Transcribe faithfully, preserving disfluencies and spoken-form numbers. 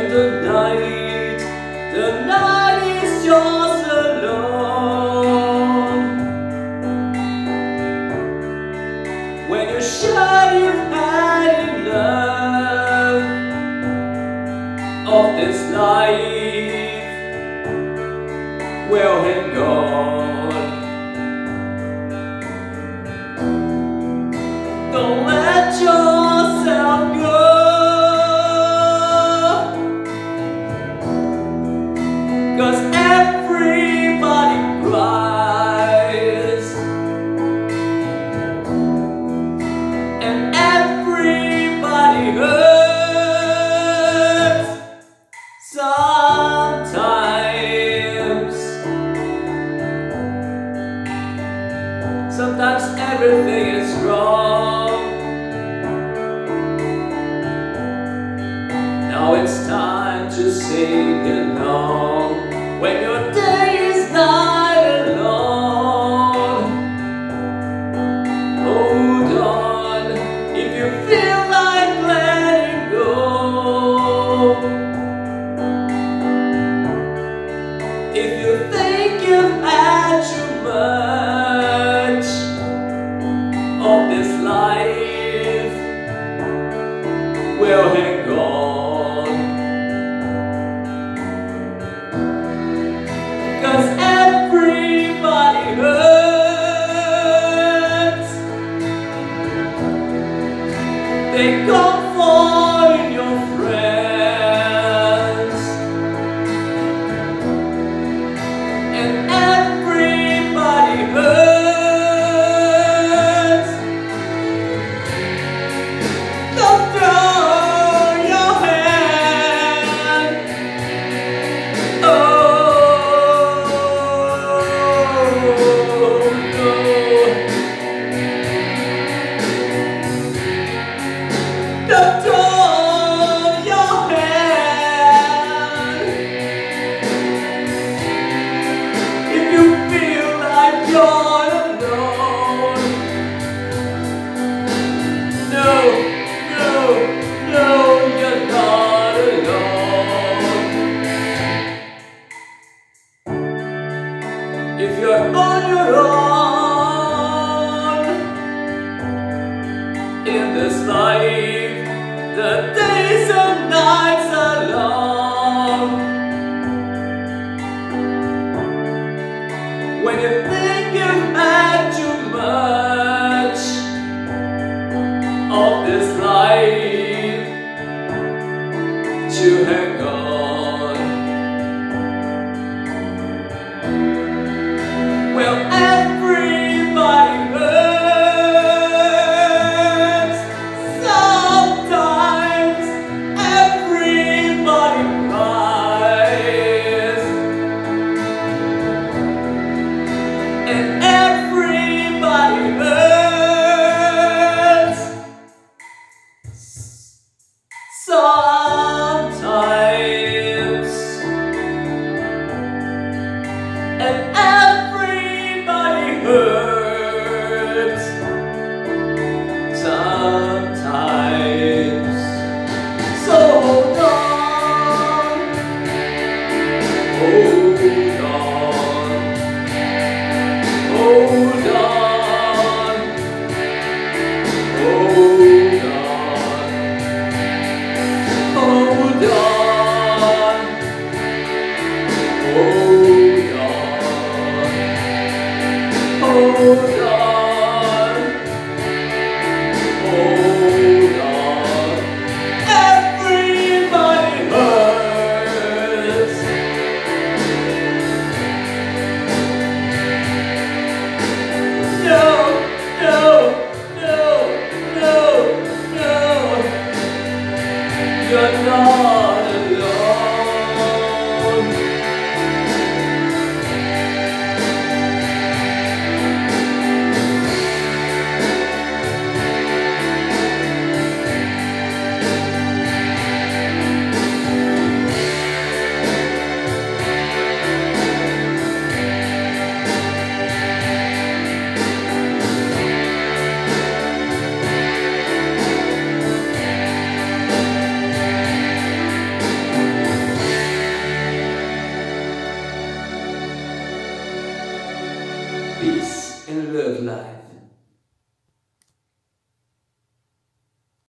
when the night, the night is yours alone. When you're sure you've had enough of this life, well, hang on. Don't let yourself go, 'cause everybody cries and everybody hurts sometimes. Sometimes everything is wrong. Now it's time to sing along when your day is not alone. Hold on if you feel like letting go. If you think you've had too much of this life, well, hang on, 'cause everybody hurts. They comfort in your friends, and everybody hurts. Don't throw your hand. Oh no. Don't throw your hand. If you feel like you're alone, no, no, no, you're not alone. If you're on your own in this life, the days and nights are long. When you think you've had too much of this life, to hang on. Well, everybody hurts sometimes. Everybody cries and everybody hurts sometimes. life.